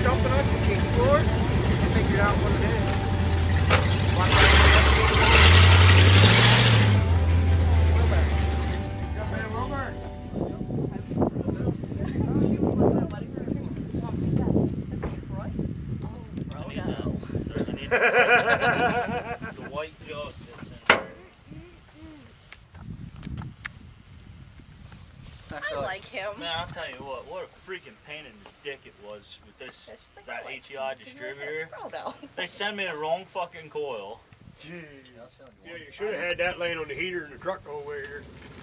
stumping us and we explored. Figured out what it is. The white jug that's in there. I like him. Man, I'll tell you what a freaking pain in the dick it was with this, that HEI distributor. They send me the wrong fucking coil. Gee. Yeah, you should have had that laying on the heater in the truck over here.